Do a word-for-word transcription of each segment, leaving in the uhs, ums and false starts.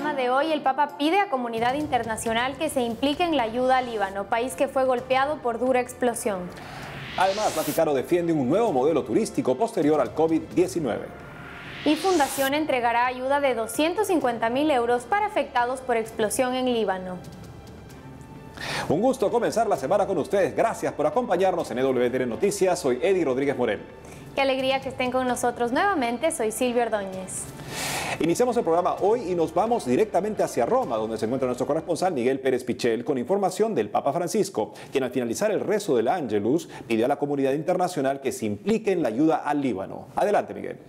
programa de hoy, el Papa pide a comunidad internacional que se implique en la ayuda al Líbano, país que fue golpeado por dura explosión. Además, Vaticano defiende un nuevo modelo turístico posterior al COVID diecinueve. Y Fundación entregará ayuda de doscientos cincuenta mil euros para afectados por explosión en Líbano. Un gusto comenzar la semana con ustedes. Gracias por acompañarnos en E W T N Noticias. Soy Eddie Rodríguez Morel. Qué alegría que estén con nosotros nuevamente. Soy Silvia Ordóñez. Iniciamos el programa hoy y nos vamos directamente hacia Roma, donde se encuentra nuestro corresponsal Miguel Pérez Pichel con información del Papa Francisco, quien al finalizar el rezo del Ángelus pidió a la comunidad internacional que se implique en la ayuda al Líbano. Adelante, Miguel.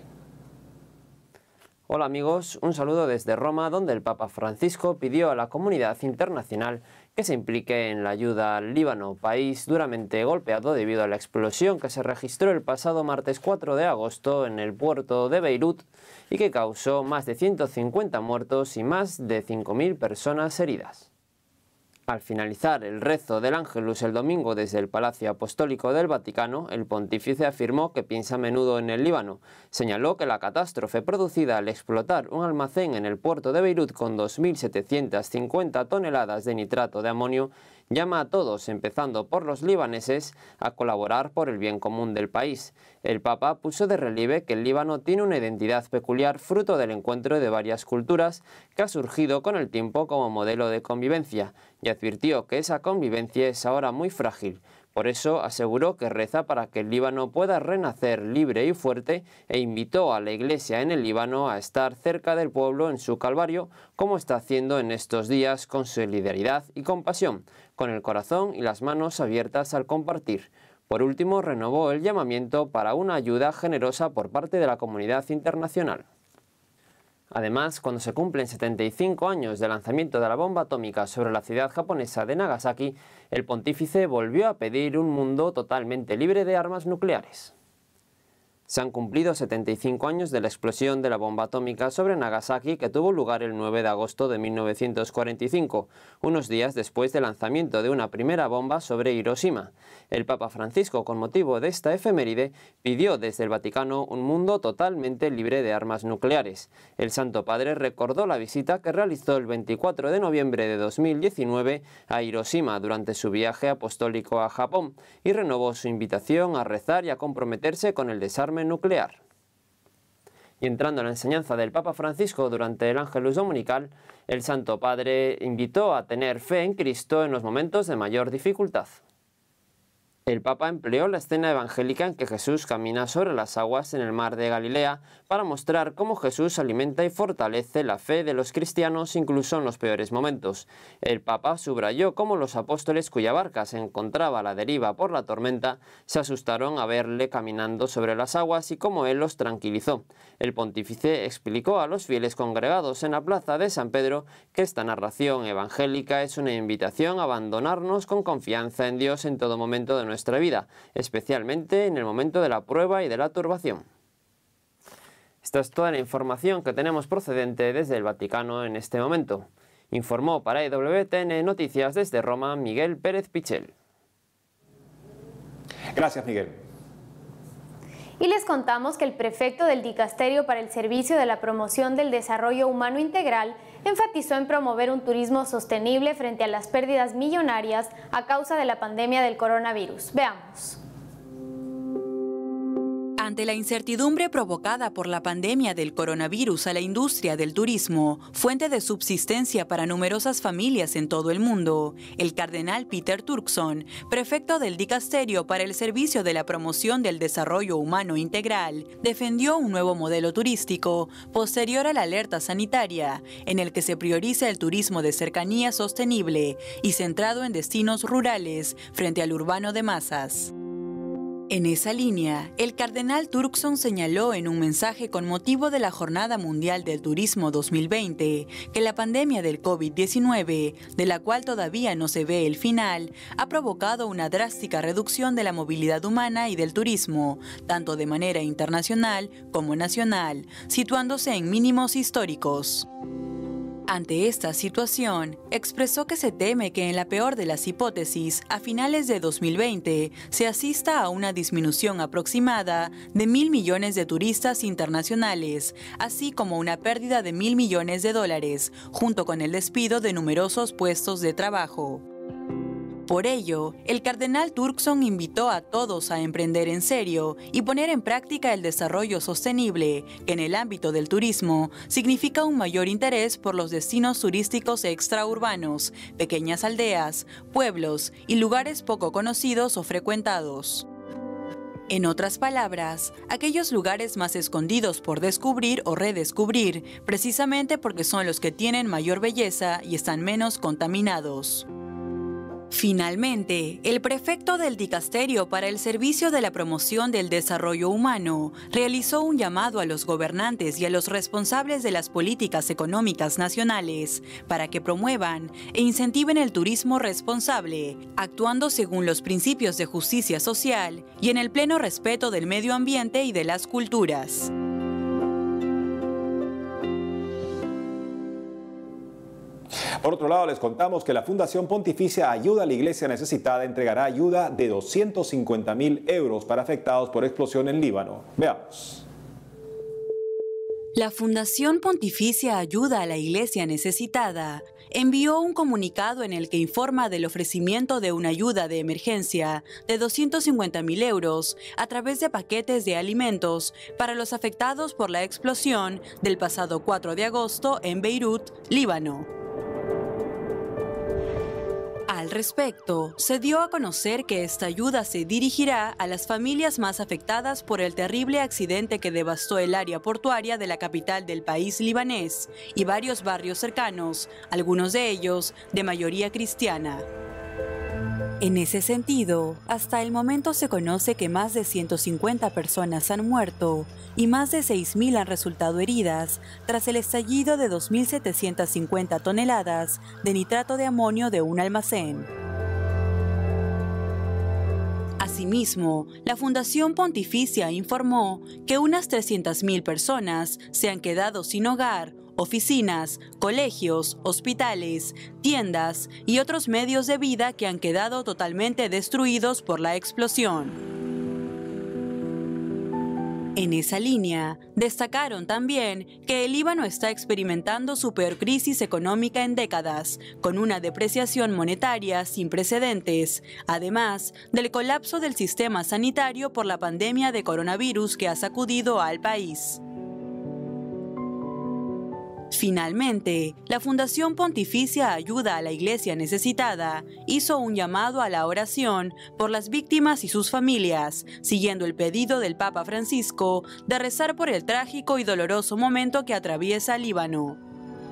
Hola amigos, un saludo desde Roma, donde el Papa Francisco pidió a la comunidad internacional que se implique en la ayuda al Líbano, país duramente golpeado debido a la explosión que se registró el pasado martes cuatro de agosto en el puerto de Beirut y que causó más de ciento cincuenta muertos y más de cinco mil personas heridas. Al finalizar el rezo del Ángelus el domingo desde el Palacio Apostólico del Vaticano, el pontífice afirmó que piensa a menudo en el Líbano. Señaló que la catástrofe producida al explotar un almacén en el puerto de Beirut con dos mil setecientas cincuenta toneladas de nitrato de amonio llama a todos, empezando por los libaneses, a colaborar por el bien común del país. El Papa puso de relieve que el Líbano tiene una identidad peculiar fruto del encuentro de varias culturas que ha surgido con el tiempo como modelo de convivencia y advirtió que esa convivencia es ahora muy frágil. Por eso aseguró que reza para que el Líbano pueda renacer libre y fuerte e invitó a la Iglesia en el Líbano a estar cerca del pueblo en su calvario, como está haciendo en estos días con solidaridad y compasión, con el corazón y las manos abiertas al compartir. Por último, renovó el llamamiento para una ayuda generosa por parte de la comunidad internacional. Además, cuando se cumplen setenta y cinco años del lanzamiento de la bomba atómica sobre la ciudad japonesa de Nagasaki, el pontífice volvió a pedir un mundo totalmente libre de armas nucleares. Se han cumplido setenta y cinco años de la explosión de la bomba atómica sobre Nagasaki que tuvo lugar el nueve de agosto de mil novecientos cuarenta y cinco, unos días después del lanzamiento de una primera bomba sobre Hiroshima. El Papa Francisco, con motivo de esta efeméride, pidió desde el Vaticano un mundo totalmente libre de armas nucleares. El Santo Padre recordó la visita que realizó el veinticuatro de noviembre de dos mil diecinueve a Hiroshima durante su viaje apostólico a Japón y renovó su invitación a rezar y a comprometerse con el desarme nuclear. Y entrando en la enseñanza del Papa Francisco durante el Ángelus Dominical, el Santo Padre invitó a tener fe en Cristo en los momentos de mayor dificultad. El Papa empleó la escena evangélica en que Jesús camina sobre las aguas en el mar de Galilea para mostrar cómo Jesús alimenta y fortalece la fe de los cristianos incluso en los peores momentos. El Papa subrayó cómo los apóstoles cuya barca se encontraba a la deriva por la tormenta se asustaron a verle caminando sobre las aguas y cómo él los tranquilizó. El pontífice explicó a los fieles congregados en la plaza de San Pedro que esta narración evangélica es una invitación a abandonarnos con confianza en Dios en todo momento de nuestra nuestra vida, especialmente en el momento de la prueba y de la turbación. Esta es toda la información que tenemos procedente desde el Vaticano en este momento. Informó para E W T N Noticias desde Roma Miguel Pérez Pichel. Gracias, Miguel. Y les contamos que el prefecto del Dicasterio para el Servicio de la Promoción del Desarrollo Humano Integral enfatizó en promover un turismo sostenible frente a las pérdidas millonarias a causa de la pandemia del coronavirus. Veamos. Ante la incertidumbre provocada por la pandemia del coronavirus a la industria del turismo, fuente de subsistencia para numerosas familias en todo el mundo, el cardenal Peter Turkson, prefecto del Dicasterio para el Servicio de la Promoción del Desarrollo Humano Integral, defendió un nuevo modelo turístico posterior a la alerta sanitaria, en el que se prioriza el turismo de cercanía sostenible y centrado en destinos rurales frente al urbano de masas. En esa línea, el cardenal Turkson señaló en un mensaje con motivo de la Jornada Mundial del Turismo dos mil veinte que la pandemia del COVID diecinueve, de la cual todavía no se ve el final, ha provocado una drástica reducción de la movilidad humana y del turismo, tanto de manera internacional como nacional, situándose en mínimos históricos. Ante esta situación, expresó que se teme que en la peor de las hipótesis, a finales de dos mil veinte, se asista a una disminución aproximada de mil millones de turistas internacionales, así como una pérdida de mil millones de dólares, junto con el despido de numerosos puestos de trabajo. Por ello, el cardenal Turkson invitó a todos a emprender en serio y poner en práctica el desarrollo sostenible, que en el ámbito del turismo significa un mayor interés por los destinos turísticos extraurbanos, pequeñas aldeas, pueblos y lugares poco conocidos o frecuentados. En otras palabras, aquellos lugares más escondidos por descubrir o redescubrir, precisamente porque son los que tienen mayor belleza y están menos contaminados. Finalmente, el prefecto del Dicasterio para el Servicio de la Promoción del Desarrollo Humano realizó un llamado a los gobernantes y a los responsables de las políticas económicas nacionales para que promuevan e incentiven el turismo responsable, actuando según los principios de justicia social y en el pleno respeto del medio ambiente y de las culturas. Por otro lado, les contamos que la Fundación Pontificia Ayuda a la Iglesia Necesitada entregará ayuda de doscientos cincuenta mil euros para afectados por explosión en Líbano. Veamos. La Fundación Pontificia Ayuda a la Iglesia Necesitada envió un comunicado en el que informa del ofrecimiento de una ayuda de emergencia de doscientos cincuenta mil euros a través de paquetes de alimentos para los afectados por la explosión del pasado cuatro de agosto en Beirut, Líbano. Al respecto, se dio a conocer que esta ayuda se dirigirá a las familias más afectadas por el terrible accidente que devastó el área portuaria de la capital del país libanés y varios barrios cercanos, algunos de ellos de mayoría cristiana. En ese sentido, hasta el momento se conoce que más de ciento cincuenta personas han muerto y más de seis mil han resultado heridas tras el estallido de dos mil setecientas cincuenta toneladas de nitrato de amonio de un almacén. Asimismo, la Fundación Pontificia informó que unas trescientas mil personas se han quedado sin hogar, oficinas, colegios, hospitales, tiendas y otros medios de vida que han quedado totalmente destruidos por la explosión. En esa línea, destacaron también que el Líbano está experimentando su peor crisis económica en décadas, con una depreciación monetaria sin precedentes, además del colapso del sistema sanitario por la pandemia de coronavirus que ha sacudido al país. Finalmente, la Fundación Pontificia Ayuda a la Iglesia Necesitada hizo un llamado a la oración por las víctimas y sus familias, siguiendo el pedido del Papa Francisco de rezar por el trágico y doloroso momento que atraviesa Líbano.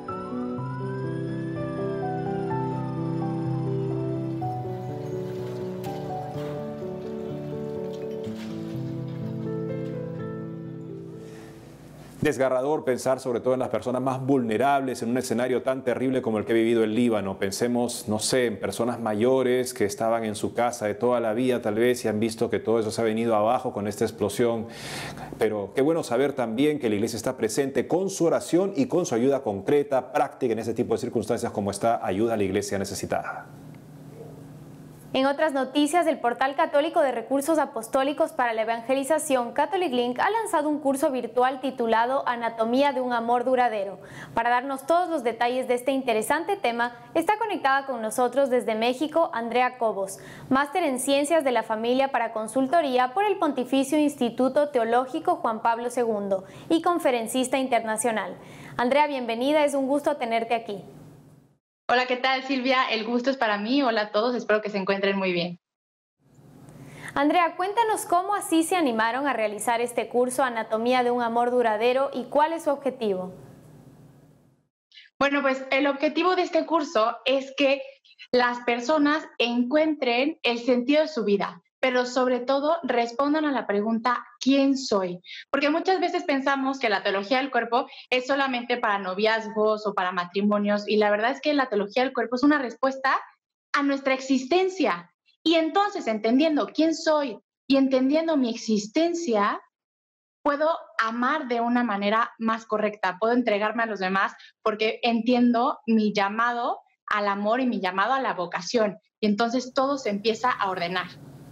Desgarrador pensar sobre todo en las personas más vulnerables en un escenario tan terrible como el que ha vivido el Líbano. Pensemos, no sé, en personas mayores que estaban en su casa de toda la vida tal vez y han visto que todo eso se ha venido abajo con esta explosión. Pero qué bueno saber también que la Iglesia está presente con su oración y con su ayuda concreta, práctica en ese tipo de circunstancias como esta ayuda a la Iglesia necesitada. En otras noticias, el portal católico de recursos apostólicos para la evangelización Catholic Link ha lanzado un curso virtual titulado Anatomía de un amor duradero. Para darnos todos los detalles de este interesante tema, está conectada con nosotros desde México Andrea Cobos, máster en Ciencias de la Familia para Consultoría por el Pontificio Instituto Teológico Juan Pablo segundo y conferencista internacional. Andrea, bienvenida, es un gusto tenerte aquí. Hola, ¿qué tal, Silvia? El gusto es para mí. Hola a todos, espero que se encuentren muy bien. Andrea, cuéntanos cómo así se animaron a realizar este curso Anatomía de un amor duradero y cuál es su objetivo. Bueno, pues el objetivo de este curso es que las personas encuentren el sentido de su vida, pero sobre todo respondan a la pregunta ¿quién soy? Porque muchas veces pensamos que la teología del cuerpo es solamente para noviazgos o para matrimonios, y la verdad es que la teología del cuerpo es una respuesta a nuestra existencia. Y entonces, entendiendo quién soy y entendiendo mi existencia, puedo amar de una manera más correcta, puedo entregarme a los demás porque entiendo mi llamado al amor y mi llamado a la vocación. Y entonces todo se empieza a ordenar.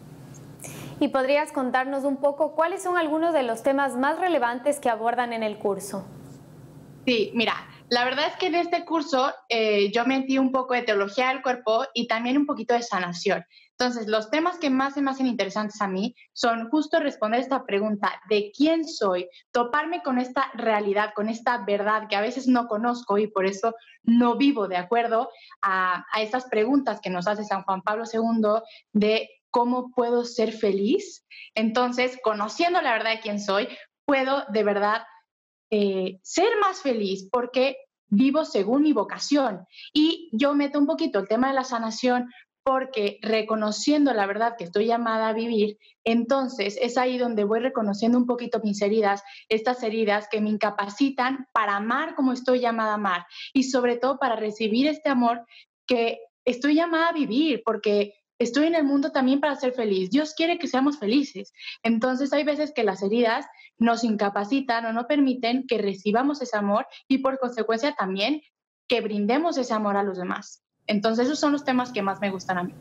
¿Y podrías contarnos un poco cuáles son algunos de los temas más relevantes que abordan en el curso? Sí, mira, la verdad es que en este curso eh, yo metí un poco de teología del cuerpo y también un poquito de sanación. Entonces, los temas que más se me hacen interesantes a mí son justo responder esta pregunta de quién soy, toparme con esta realidad, con esta verdad que a veces no conozco y por eso no vivo de acuerdo a, a estas preguntas que nos hace San Juan Pablo segundo de cómo puedo ser feliz. Entonces, conociendo la verdad de quién soy, puedo de verdad eh, ser más feliz porque vivo según mi vocación. Y yo meto un poquito el tema de la sanación porque reconociendo la verdad que estoy llamada a vivir, entonces es ahí donde voy reconociendo un poquito mis heridas, estas heridas que me incapacitan para amar como estoy llamada a amar y sobre todo para recibir este amor que estoy llamada a vivir, porque estoy en el mundo también para ser feliz. Dios quiere que seamos felices. Entonces hay veces que las heridas nos incapacitan o no permiten que recibamos ese amor y por consecuencia también que brindemos ese amor a los demás. Entonces esos son los temas que más me gustan a mí.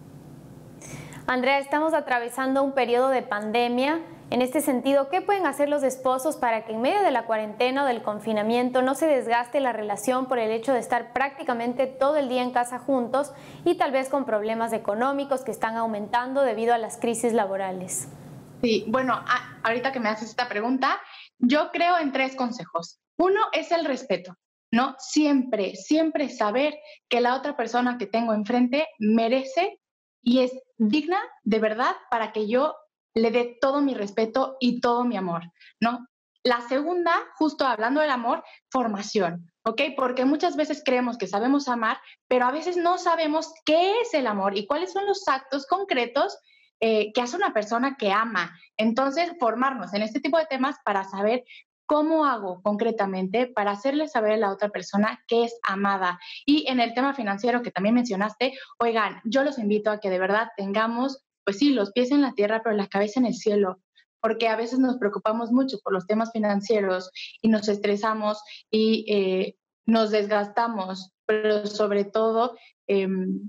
Andrea, estamos atravesando un periodo de pandemia. En este sentido, ¿qué pueden hacer los esposos para que en medio de la cuarentena o del confinamiento no se desgaste la relación por el hecho de estar prácticamente todo el día en casa juntos y tal vez con problemas económicos que están aumentando debido a las crisis laborales? Sí, bueno, a, ahorita que me haces esta pregunta, yo creo en tres consejos. Uno es el respeto, ¿no? Siempre, siempre saber que la otra persona que tengo enfrente merece y es digna de verdad para que yo le dé todo mi respeto y todo mi amor, ¿no? La segunda, justo hablando del amor, formación, ¿ok? Porque muchas veces creemos que sabemos amar, pero a veces no sabemos qué es el amor y cuáles son los actos concretos eh, que hace una persona que ama. Entonces, formarnos en este tipo de temas para saber cómo hago concretamente para hacerle saber a la otra persona que es amada. Y en el tema financiero que también mencionaste, oigan, yo los invito a que de verdad tengamos, pues sí, los pies en la tierra, pero la cabeza en el cielo, porque a veces nos preocupamos mucho por los temas financieros y nos estresamos y eh, nos desgastamos, pero sobre todo eh,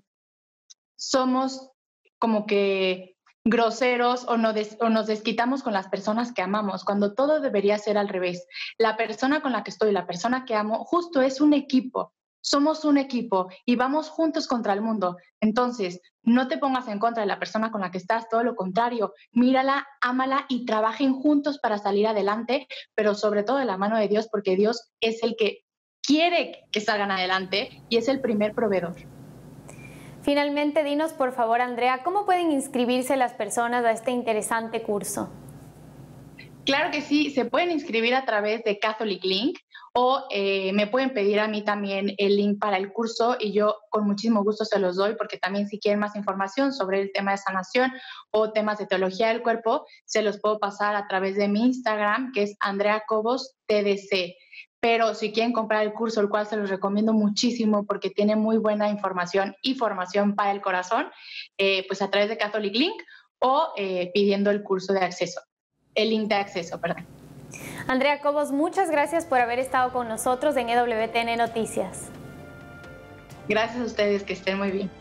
somos como que groseros o, no des, o nos desquitamos con las personas que amamos, cuando todo debería ser al revés. La persona con la que estoy, la persona que amo, justo es un equipo. Somos un equipo y vamos juntos contra el mundo. Entonces, no te pongas en contra de la persona con la que estás, todo lo contrario. Mírala, ámala y trabajen juntos para salir adelante, pero sobre todo de la mano de Dios, porque Dios es el que quiere que salgan adelante y es el primer proveedor. Finalmente, dinos por favor, Andrea, ¿cómo pueden inscribirse las personas a este interesante curso? Claro que sí, se pueden inscribir a través de Catholic Link o eh, me pueden pedir a mí también el link para el curso y yo con muchísimo gusto se los doy, porque también si quieren más información sobre el tema de sanación o temas de teología del cuerpo, se los puedo pasar a través de mi Instagram, que es Andrea Cobos T D C. Pero si quieren comprar el curso, el cual se los recomiendo muchísimo porque tiene muy buena información y formación para el corazón, eh, pues a través de Catholic Link o eh, pidiendo el curso de acceso, el link de acceso, perdón. Andrea Cobos, muchas gracias por haber estado con nosotros en E W T N Noticias. Gracias a ustedes, que estén muy bien.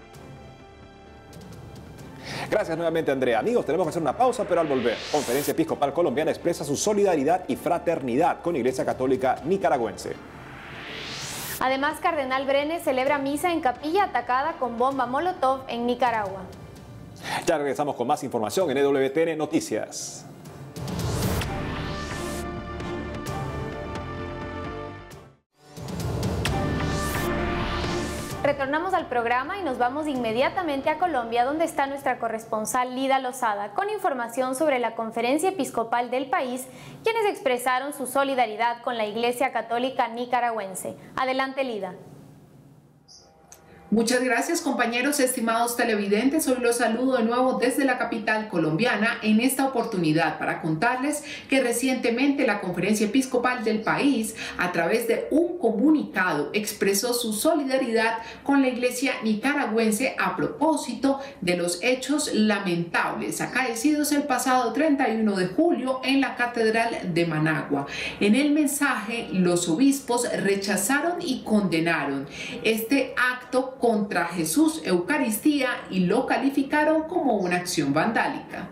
Gracias nuevamente, Andrea. Amigos, tenemos que hacer una pausa, pero al volver, Conferencia Episcopal Colombiana expresa su solidaridad y fraternidad con Iglesia Católica Nicaragüense. Además, Cardenal Brenes celebra misa en capilla atacada con bomba Molotov en Nicaragua. Ya regresamos con más información en E W T N Noticias. Retornamos al programa y nos vamos inmediatamente a Colombia, donde está nuestra corresponsal Lida Lozada, con información sobre la conferencia episcopal del país, quienes expresaron su solidaridad con la Iglesia Católica Nicaragüense. Adelante, Lida. Muchas gracias, compañeros, estimados televidentes. Hoy los saludo de nuevo desde la capital colombiana en esta oportunidad para contarles que recientemente la Conferencia Episcopal del país, a través de un comunicado, expresó su solidaridad con la Iglesia nicaragüense a propósito de los hechos lamentables acaecidos el pasado treinta y uno de julio en la Catedral de Managua. En el mensaje, los obispos rechazaron y condenaron este acto contra Jesús Eucaristía y lo calificaron como una acción vandálica.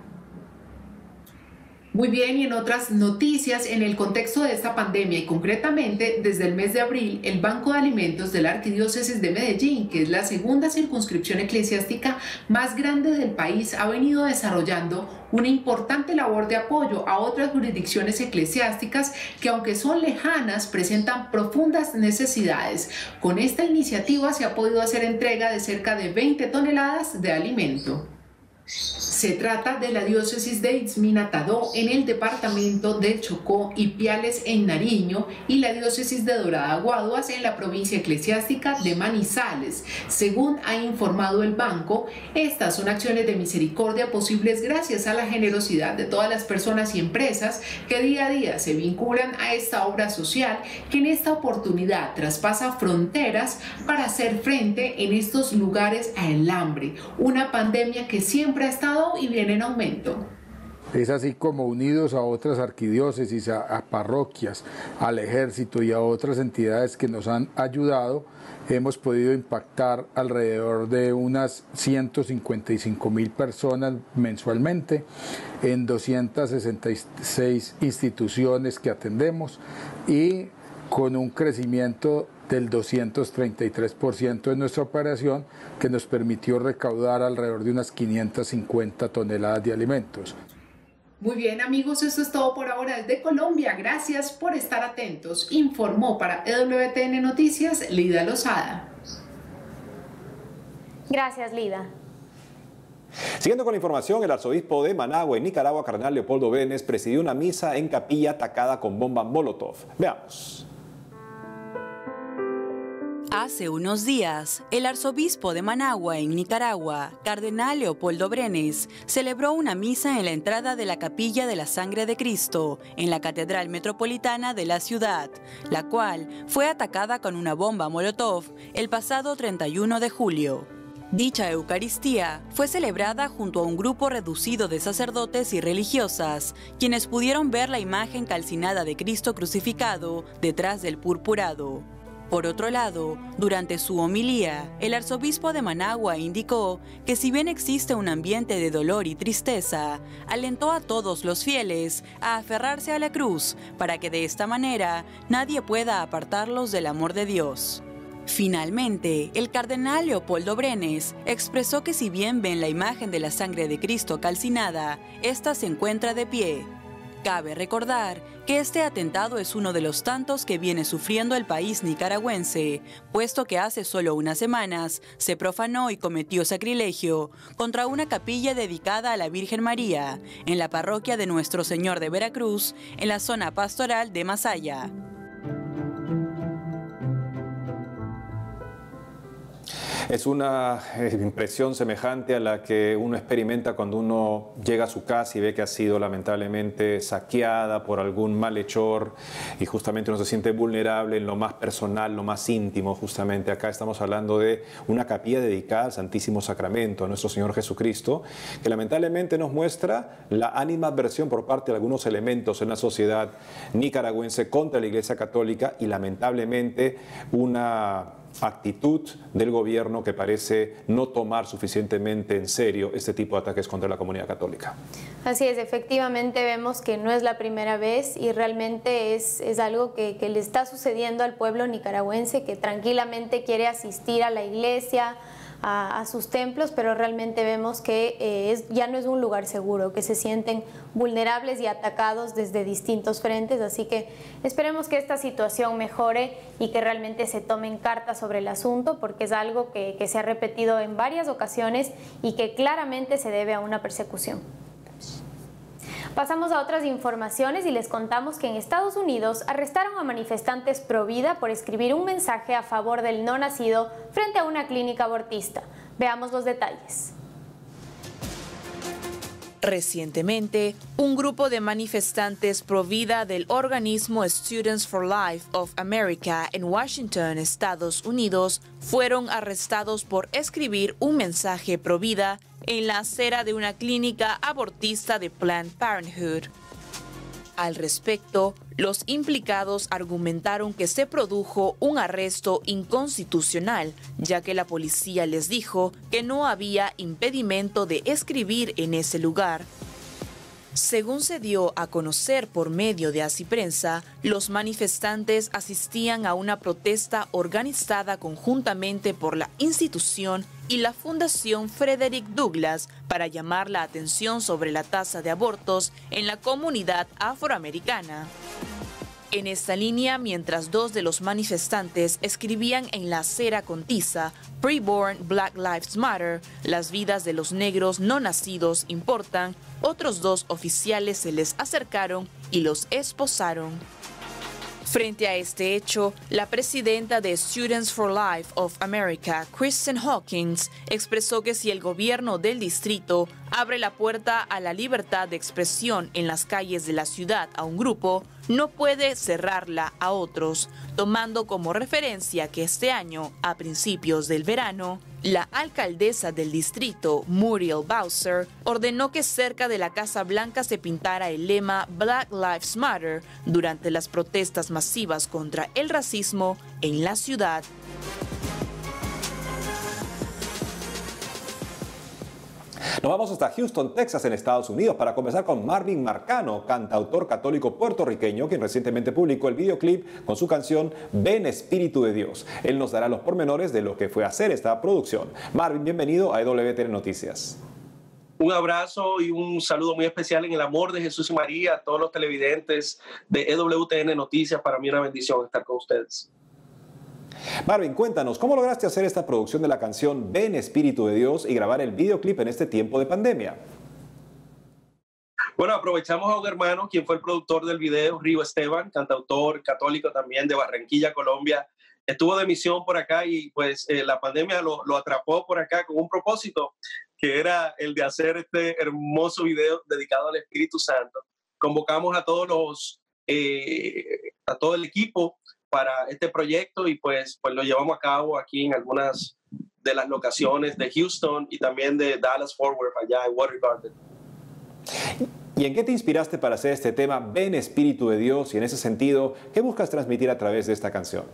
Muy bien, y en otras noticias, en el contexto de esta pandemia y concretamente desde el mes de abril, el Banco de Alimentos de la Arquidiócesis de Medellín, que es la segunda circunscripción eclesiástica más grande del país, ha venido desarrollando una importante labor de apoyo a otras jurisdicciones eclesiásticas que, aunque son lejanas, presentan profundas necesidades. Con esta iniciativa se ha podido hacer entrega de cerca de veinte toneladas de alimento. Se trata de la diócesis de Izminatadó en el departamento del Chocó y Piales en Nariño y la diócesis de Dorada Guaduas en la provincia eclesiástica de Manizales. Según ha informado el banco, estas son acciones de misericordia posibles gracias a la generosidad de todas las personas y empresas que día a día se vinculan a esta obra social que en esta oportunidad traspasa fronteras para hacer frente en estos lugares al hambre, una pandemia que siempre ha estado y viene en aumento. Es así como, unidos a otras arquidiócesis, a, a parroquias, al ejército y a otras entidades que nos han ayudado, hemos podido impactar alrededor de unas ciento cincuenta y cinco mil personas mensualmente en doscientas sesenta y seis instituciones que atendemos y con un crecimiento del doscientos treinta y tres por ciento de nuestra operación, que nos permitió recaudar alrededor de unas quinientas cincuenta toneladas de alimentos. Muy bien, amigos, esto es todo por ahora desde Colombia. Gracias por estar atentos. Informó para E W T N Noticias, Lida Lozada. Gracias, Lida. Siguiendo con la información, el arzobispo de Managua, en Nicaragua, cardenal Leopoldo Brenes, presidió una misa en capilla atacada con bomba Molotov. Veamos. Hace unos días, el arzobispo de Managua, en Nicaragua, cardenal Leopoldo Brenes, celebró una misa en la entrada de la Capilla de la Sangre de Cristo, en la Catedral Metropolitana de la ciudad, la cual fue atacada con una bomba Molotov el pasado treinta y uno de julio. Dicha Eucaristía fue celebrada junto a un grupo reducido de sacerdotes y religiosas, quienes pudieron ver la imagen calcinada de Cristo crucificado detrás del purpurado. Por otro lado, durante su homilía, el arzobispo de Managua indicó que si bien existe un ambiente de dolor y tristeza, alentó a todos los fieles a aferrarse a la cruz para que de esta manera nadie pueda apartarlos del amor de Dios. Finalmente, el cardenal Leopoldo Brenes expresó que si bien ven la imagen de la sangre de Cristo calcinada, ésta se encuentra de pie. Cabe recordar que este atentado es uno de los tantos que viene sufriendo el país nicaragüense, puesto que hace solo unas semanas se profanó y cometió sacrilegio contra una capilla dedicada a la Virgen María en la parroquia de Nuestro Señor de Veracruz, en la zona pastoral de Masaya. Es una impresión semejante a la que uno experimenta cuando uno llega a su casa y ve que ha sido lamentablemente saqueada por algún malhechor y justamente uno se siente vulnerable en lo más personal, lo más íntimo. Justamente acá estamos hablando de una capilla dedicada al Santísimo Sacramento, a nuestro Señor Jesucristo, que lamentablemente nos muestra la animadversión por parte de algunos elementos en la sociedad nicaragüense contra la Iglesia Católica y lamentablemente una actitud del gobierno que parece no tomar suficientemente en serio este tipo de ataques contra la comunidad católica. Así es, efectivamente vemos que no es la primera vez y realmente es, es algo que, que le está sucediendo al pueblo nicaragüense, que tranquilamente quiere asistir a la iglesia, a, a sus templos, pero realmente vemos que eh, es, ya no es un lugar seguro, que se sienten vulnerables y atacados desde distintos frentes, así que esperemos que esta situación mejore y que realmente se tomen cartas sobre el asunto, porque es algo que, que se ha repetido en varias ocasiones y que claramente se debe a una persecución. Pasamos a otras informaciones y les contamos que en Estados Unidos arrestaron a manifestantes pro vida por escribir un mensaje a favor del no nacido frente a una clínica abortista. Veamos los detalles. Recientemente, un grupo de manifestantes pro vida del organismo Students for Life of America en Washington, Estados Unidos, fueron arrestados por escribir un mensaje pro vida en la acera de una clínica abortista de Planned Parenthood. Al respecto, los implicados argumentaron que se produjo un arresto inconstitucional, ya que la policía les dijo que no había impedimento de escribir en ese lugar. Según se dio a conocer por medio de Así Prensa, los manifestantes asistían a una protesta organizada conjuntamente por la institución y la Fundación Frederick Douglass para llamar la atención sobre la tasa de abortos en la comunidad afroamericana. En esta línea, mientras dos de los manifestantes escribían en la acera con tiza "Preborn Black Lives Matter", las vidas de los negros no nacidos importan, otros dos oficiales se les acercaron y los esposaron. Frente a este hecho, la presidenta de Students for Life of America, Kristen Hawkins, expresó que si el gobierno del distrito abre la puerta a la libertad de expresión en las calles de la ciudad a un grupo, no puede cerrarla a otros, tomando como referencia que este año, a principios del verano, la alcaldesa del distrito, Muriel Bowser, ordenó que cerca de la Casa Blanca se pintara el lema Black Lives Matter durante las protestas masivas contra el racismo en la ciudad. Nos vamos hasta Houston, Texas, en Estados Unidos, para conversar con Marvin Marcano, cantautor católico puertorriqueño, quien recientemente publicó el videoclip con su canción Ven Espíritu de Dios. Él nos dará los pormenores de lo que fue hacer esta producción. Marvin, bienvenido a E W T N Noticias. Un abrazo y un saludo muy especial en el amor de Jesús y María a todos los televidentes de E W T N Noticias. Para mí es una bendición estar con ustedes. Marvin, cuéntanos, ¿cómo lograste hacer esta producción de la canción Ven Espíritu de Dios y grabar el videoclip en este tiempo de pandemia? Bueno, aprovechamos a un hermano, quien fue el productor del video, Río Esteban, cantautor católico también de Barranquilla, Colombia. Estuvo de misión por acá y pues eh, la pandemia lo, lo atrapó por acá con un propósito, que era el de hacer este hermoso video dedicado al Espíritu Santo. Convocamos a todos los, eh, a todo el equipo para este proyecto y pues, pues lo llevamos a cabo aquí en algunas de las locaciones de Houston y también de Dallas Fort Worth, allá en Water Garden. ¿Y en qué te inspiraste para hacer este tema Ven Espíritu de Dios? Y en ese sentido, ¿qué buscas transmitir a través de esta canción?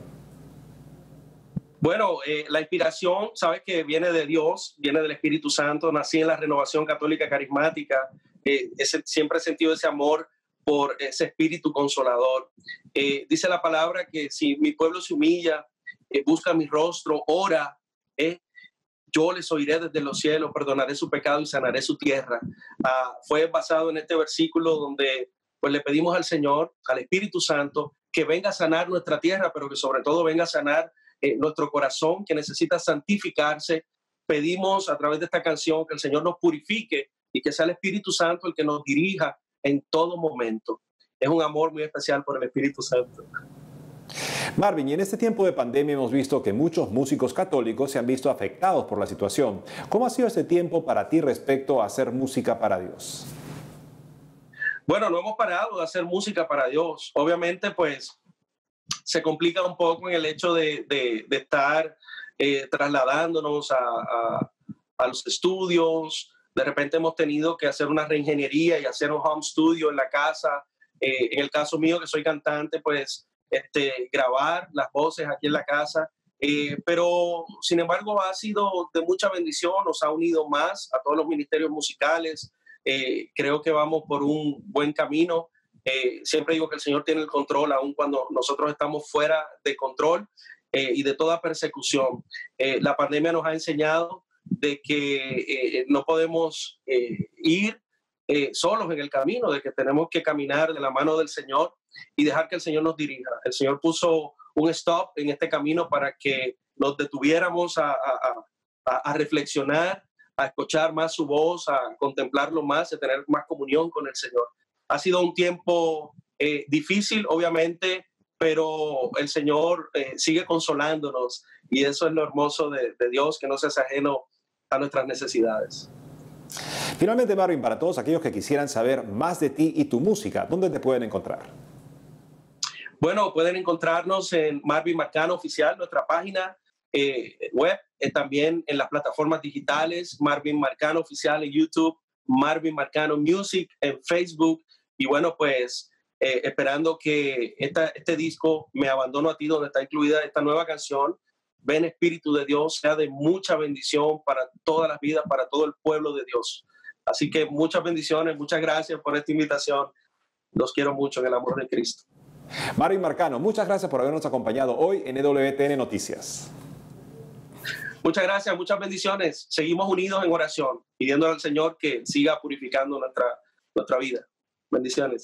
Bueno, eh, la inspiración, sabes que viene de Dios, viene del Espíritu Santo. Nací en la Renovación Católica Carismática, eh, ese, siempre he sentido ese amor por ese espíritu consolador. Eh, dice la palabra que si mi pueblo se humilla, eh, busca mi rostro, ora, eh, yo les oiré desde los cielos, perdonaré su pecado y sanaré su tierra. Ah, fue basado en este versículo donde pues, le pedimos al Señor, al Espíritu Santo, que venga a sanar nuestra tierra, pero que sobre todo venga a sanar eh, nuestro corazón, que necesita santificarse. Pedimos a través de esta canción que el Señor nos purifique y que sea el Espíritu Santo el que nos dirija en todo momento. Es un amor muy especial por el Espíritu Santo. Marvin, y en este tiempo de pandemia hemos visto que muchos músicos católicos se han visto afectados por la situación. ¿Cómo ha sido este tiempo para ti respecto a hacer música para Dios? Bueno, no hemos parado de hacer música para Dios. Obviamente, pues, se complica un poco en el hecho de, de, de estar eh, trasladándonos a, a, a los estudios. De repente hemos tenido que hacer una reingeniería y hacer un home studio en la casa. Eh, en el caso mío, que soy cantante, pues este, grabar las voces aquí en la casa. Eh, pero, sin embargo, ha sido de mucha bendición, nos ha unido más a todos los ministerios musicales. Eh, creo que vamos por un buen camino. Eh, siempre digo que el Señor tiene el control, aun cuando nosotros estamos fuera de control eh, y de toda persecución. Eh, la pandemia nos ha enseñado de que eh, no podemos eh, ir eh, solos en el camino, de que tenemos que caminar de la mano del Señor y dejar que el Señor nos dirija. El Señor puso un stop en este camino para que nos detuviéramos a, a, a, a reflexionar, a escuchar más su voz, a contemplarlo más, a tener más comunión con el Señor. Ha sido un tiempo eh, difícil, obviamente, pero el Señor eh, sigue consolándonos y eso es lo hermoso de, de Dios, que no seas ajeno a nuestras necesidades. Finalmente, Marvin, para todos aquellos que quisieran saber más de ti y tu música, ¿dónde te pueden encontrar? Bueno, pueden encontrarnos en Marvin Marcano Oficial, nuestra página eh, web, eh, también en las plataformas digitales, Marvin Marcano Oficial en YouTube, Marvin Marcano Music en Facebook, y bueno, pues eh, esperando que esta, este disco, Me Abandono a Ti, donde está incluida esta nueva canción, Ven Espíritu de Dios, sea de mucha bendición para todas las vidas, para todo el pueblo de Dios. Así que muchas bendiciones, muchas gracias por esta invitación. Los quiero mucho en el amor de Cristo. Marvin Marcano, muchas gracias por habernos acompañado hoy en E W T N Noticias. Muchas gracias, muchas bendiciones. Seguimos unidos en oración, pidiendo al Señor que siga purificando nuestra, nuestra vida. Bendiciones.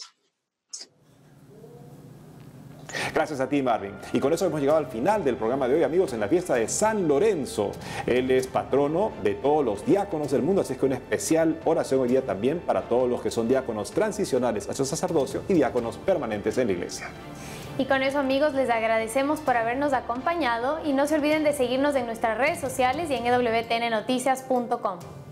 Gracias a ti, Marvin. Y con eso hemos llegado al final del programa de hoy, amigos, en la fiesta de San Lorenzo. Él es patrono de todos los diáconos del mundo, así que una especial oración hoy día también para todos los que son diáconos transicionales a su sacerdocio y diáconos permanentes en la iglesia. Y con eso, amigos, les agradecemos por habernos acompañado y no se olviden de seguirnos en nuestras redes sociales y en E W T N noticias punto com.